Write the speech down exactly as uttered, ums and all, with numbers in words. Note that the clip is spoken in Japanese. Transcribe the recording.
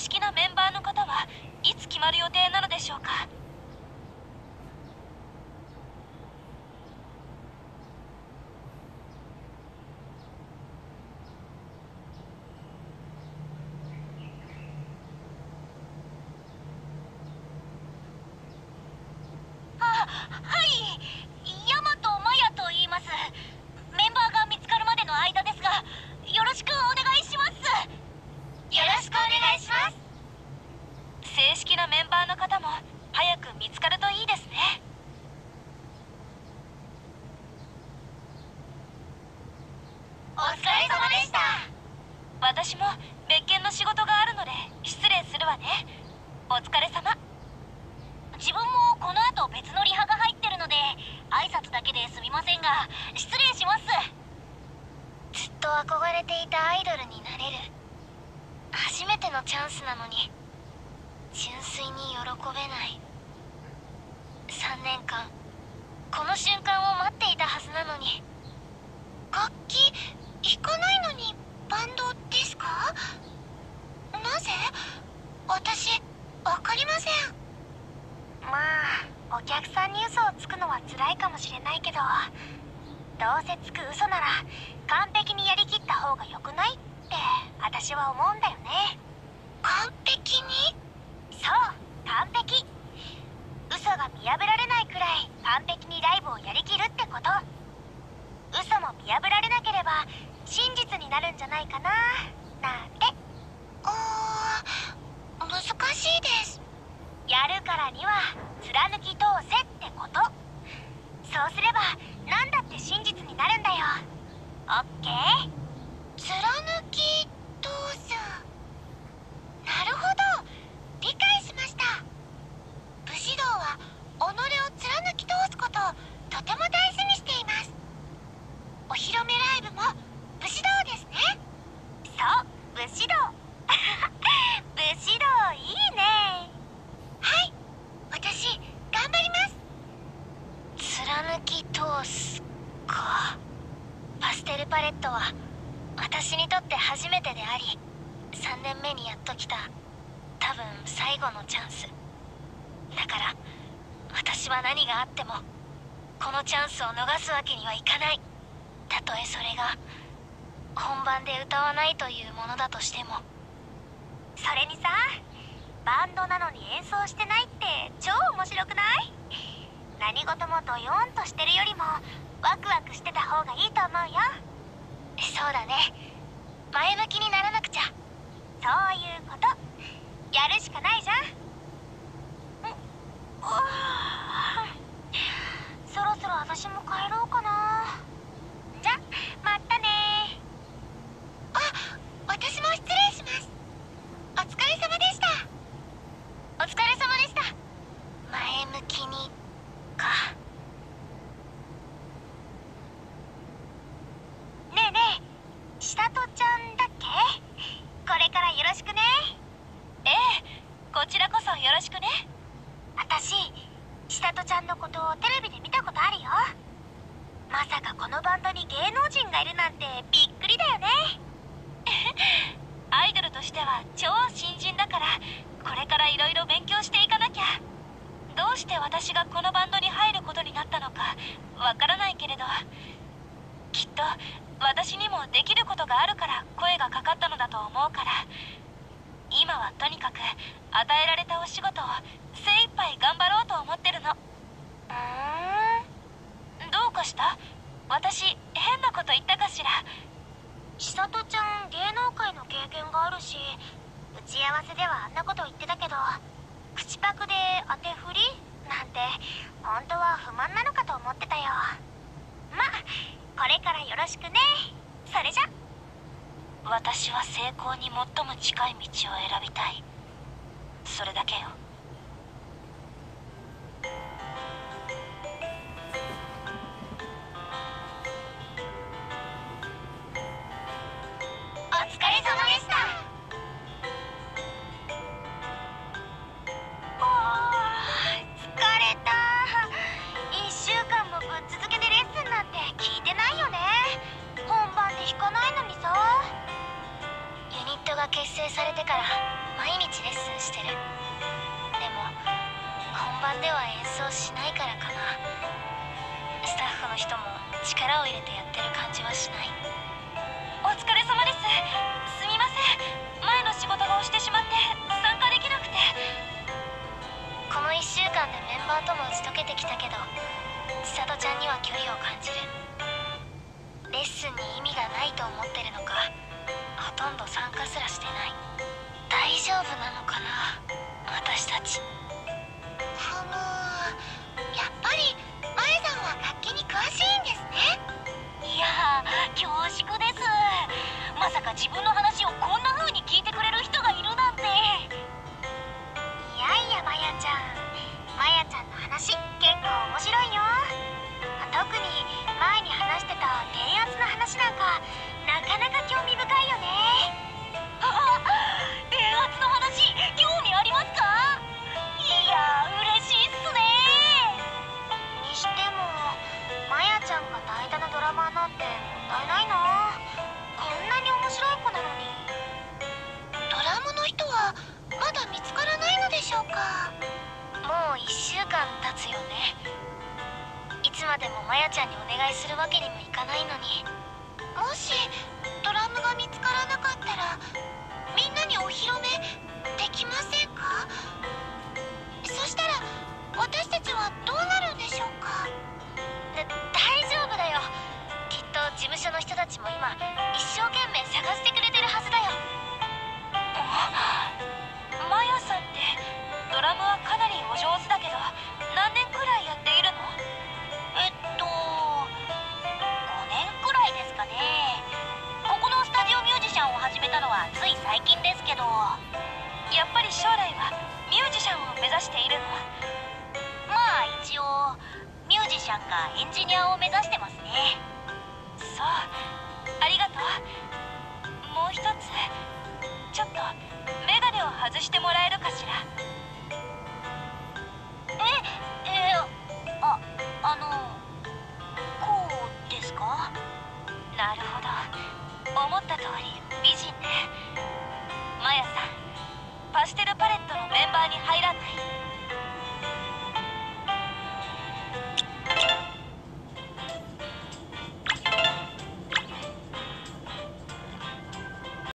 式なメンバーの方はいつ決まる予定なのでしょうか？あ、はい、ヤマトマヤと言います。メンバーが見つかるまでの間ですが、よろしくお願いします。よろしくお願いします。正式なメンバーの方も早く見つかるといいですね。お疲れ様でした。私も別件の仕事があるので失礼するわね。お疲れ様。自分もこの後別のリハが入ってるので挨拶だけですみませんが失礼します。ずっと憧れていたアイドルになれる初めてのチャンスなのに純粋に喜べない。さんねんかんこの瞬間を待っていたはずなのに。楽器弾かないのにバンドですか？なぜ？私わかりません。まあお客さんに嘘をつくのは辛いかもしれないけど、どうせつく嘘なら完璧にやりきった方が良くないって私は思うんだよね。完璧に？そう、完璧。嘘が見破られないくらい完璧にライブをやりきるってこと。嘘も見破られなければ真実になるんじゃないかななんて。あー、難しいです。やるからには貫き通せってこと。そうすれば何だって真実になるんだよ。オッケー？貫き通す。なるほど、理解しました。武士道は己を貫き通すことをとても大事にしています。お披露目ライブも武士道ですね。そう、武士道。武士道いいね。はい、私頑張ります。貫き通すか。パステルパレットは私にとって初めてでありさんねんめにやっと来た多分最後のチャンスだから、私は何があってもこのチャンスを逃すわけにはいかない。たとえそれが本番で歌わないというものだとしても。それにさ、バンドなのに演奏してないって超面白くない？何事もドヨーンとしてるよりもワクワクしてた方がいいと思うよ。そうだね、前向きにならなくちゃ。そういうこと、やるしかないじゃん。んそろそろ私も帰ろうかな。じゃ、またね。あ、私も失礼します。お疲れ様でした。お疲れ様でした。前向きにか。ねえねえ、千里ちゃんだっけ？これからよろしくね。ええ、こちらこそよろしくね。私、千里ちゃんのことをテレビで見たことあるよ。まさかこのバンドに芸能人がいるなんてびっくりだよね。アイドルとしては超新人だから、これからいろいろ勉強していかなきゃ。どうして私がこのバンドに入ることになったのかわからないけれど、きっと私にもできることがあるから声がかかったのだと思うから、今はとにかく与えられたお仕事を精一杯頑張ろうと思ってるの。うーん、どうかした？私変なこと言ったかしら？千里ちゃん芸能界の経験があるし、打ち合わせではあんなこと言ってたけど、口パクで当て振りなんて本当は不満なのかと思ってたよ。ま、これからよろしくね。それじゃ。私は成功に最も近い道を選びたい。それだけよ。お疲れ様でした。おー、疲れた。いっしゅうかんもぶっ続けてレッスンなんて聞いてないよね。本番で弾かないのにさ。ユニットが結成されてから毎日奏しないからかな。スタッフの人も力を入れてやってる感じはしない。お疲れ様です。すみません、前の仕事が押してしまって参加できなくて。このいっしゅうかんでメンバーとも打ち解けてきたけど、千里ちゃんには距離を感じる。レッスンに意味がないと思ってるのか、ほとんど参加すらしてない。大丈夫なのかな、私たち。ふむ、やっぱりマエさんは楽器に詳しいんですね。いやー、恐縮です。まさか自分の話をこんな風に聞いてくれる人がいるなんて。いやいや、マヤちゃん、マヤちゃんの話結構面白いよ。特に前に話してた電圧の話なんかなかなか興味深いよね。あ、電圧の話興味ありますか？いや嬉しいっすね。にしてもマヤちゃんが代打のドラマーなんてもったいないな。こんなに面白い子なのに。ドラムの人はまだ見つからないのでしょうか？もういっしゅうかん経つよね。いつまでもマヤちゃんにお願いするわけにもいかないのに。もしドラムが見つからなかったらみんなにお披露目できませんか？そしたら私たちはどうなるんでしょうか？だ大丈夫だよ。きっと事務所の人たちも今一生懸命探してくれてるはずだよ。マヤさんってドラムはかなりお上手だけど何年くらいやっているの？えっとごねんくらいですかね。ここのスタジオミュージシャンを始めたのはつい最近ですけど。やっぱり将来はミュージシャンを目指しているの？まあ一応ミュージシャンかエンジニアを目指してますね。そう、ありがとう。もう一つちょっとメガネを外してもらえるかしら？え、えー、あ、あのこうですか？なるほど、思った通り美人ね。マヤさん、パステルパレットのメンバーに入らない？